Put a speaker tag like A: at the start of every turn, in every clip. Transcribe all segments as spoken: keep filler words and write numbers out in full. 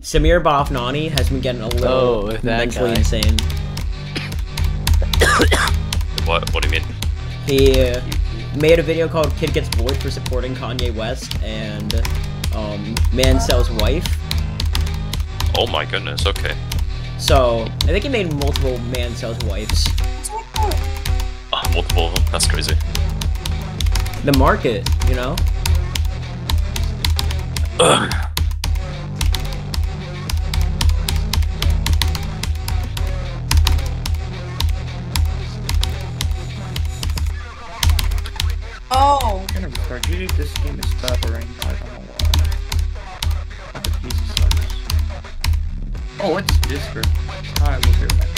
A: Samir Bafnani has been getting a little
B: Oh, that
A: mentally
B: guy.
A: insane.
C: What? What do you mean?
A: He uh, made a video called "Kid Gets Bullied" for supporting Kanye West and um, Mancel's wife.
C: Oh my goodness. Okay.
A: So I think he made multiple Mancel's wives.
C: Uh, multiple of them. That's crazy.
A: The market, you know.
C: Ugh.
D: Oh!
E: I'm gonna restart. Usually this game is stuttering. I don't know why. Oh, the P C sucks. Oh, it's Discord. I will be right back.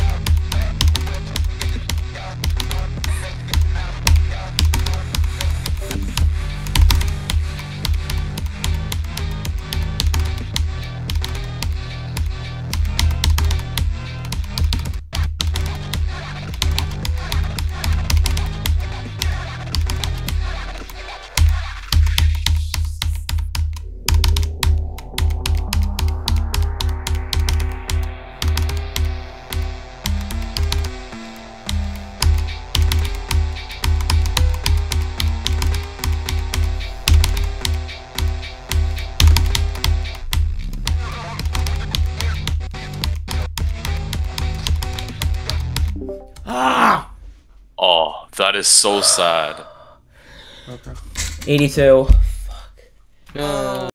A: Ah!
C: Oh, that is so sad.
E: Okay.
A: eighty-two.
B: Uh,